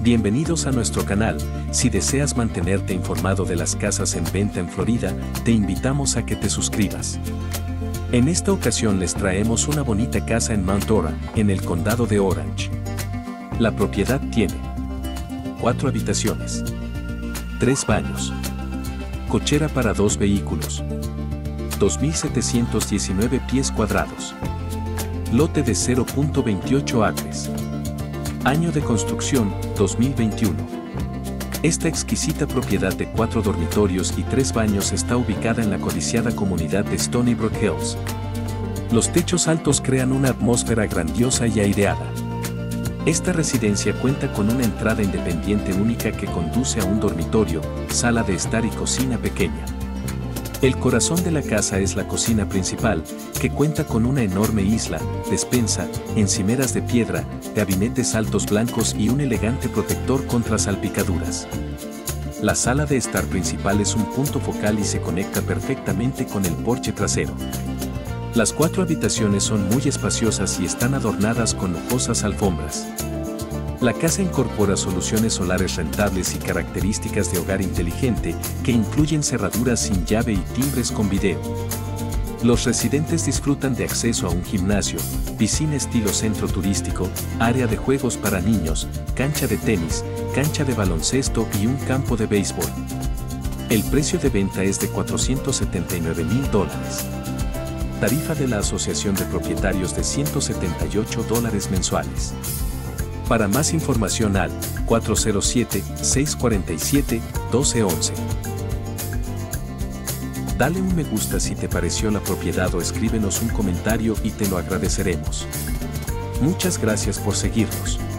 Bienvenidos a nuestro canal. Si deseas mantenerte informado de las casas en venta en Florida, te invitamos a que te suscribas. En esta ocasión les traemos una bonita casa en Mount Dora, en el condado de Orange. La propiedad tiene 4 habitaciones, 3 baños, cochera para 2 vehículos, 2.719 pies cuadrados, lote de 0.28 acres. Año de construcción, 2021. Esta exquisita propiedad de 4 dormitorios y 3 baños está ubicada en la codiciada comunidad de Stony Brook Hills. Los techos altos crean una atmósfera grandiosa y aireada. Esta residencia cuenta con una entrada independiente única que conduce a un dormitorio, sala de estar y cocina pequeña. El corazón de la casa es la cocina principal, que cuenta con una enorme isla, despensa, encimeras de piedra, gabinetes altos blancos y un elegante protector contra salpicaduras. La sala de estar principal es un punto focal y se conecta perfectamente con el porche trasero. Las 4 habitaciones son muy espaciosas y están adornadas con lujosas alfombras. La casa incorpora soluciones solares rentables y características de hogar inteligente que incluyen cerraduras sin llave y timbres con video. Los residentes disfrutan de acceso a un gimnasio, piscina estilo centro turístico, área de juegos para niños, cancha de tenis, cancha de baloncesto y un campo de béisbol. El precio de venta es de $479,000. Tarifa de la Asociación de Propietarios de $178 mensuales. Para más información al 407-647-1211. Dale un me gusta si te pareció la propiedad o escríbenos un comentario y te lo agradeceremos. Muchas gracias por seguirnos.